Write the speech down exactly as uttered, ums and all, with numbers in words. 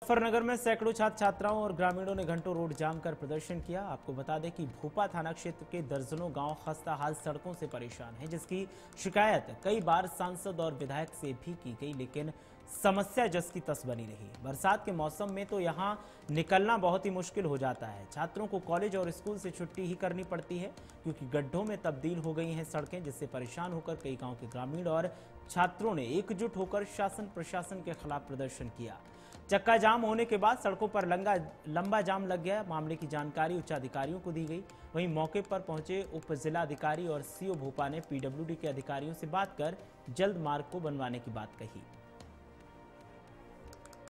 मुजफ्फरनगर में सैकड़ों छात्र छात्राओं और ग्रामीणों ने घंटों रोड जाम कर प्रदर्शन किया। आपको बता दें कि भोपा थाना क्षेत्र के दर्जनों गांव खस्ता हाल सड़कों से परेशान हैं, जिसकी शिकायत कई बार सांसद और विधायक से भी की गई, लेकिन समस्या जस की तस बनी रही। बरसात के मौसम में तो यहां निकलना बहुत ही मुश्किल हो जाता है। छात्रों को कॉलेज और स्कूल से छुट्टी ही करनी पड़ती है, क्योंकि गड्ढों में तब्दील हो गई हैं सड़कें, जिससे परेशान होकर कई गांव के ग्रामीण और छात्रों ने एकजुट होकर शासन प्रशासन के खिलाफ प्रदर्शन किया। चक्का जाम होने के बाद सड़कों पर लंगा लंबा जाम लग गया। मामले की जानकारी उच्च अधिकारियों को दी गई। वहीं मौके पर पहुंचे उप जिलाधिकारी और सीओ भोपा ने पीडब्ल्यूडी के अधिकारियों से बात कर जल्द मार्ग को बनवाने की बात कही।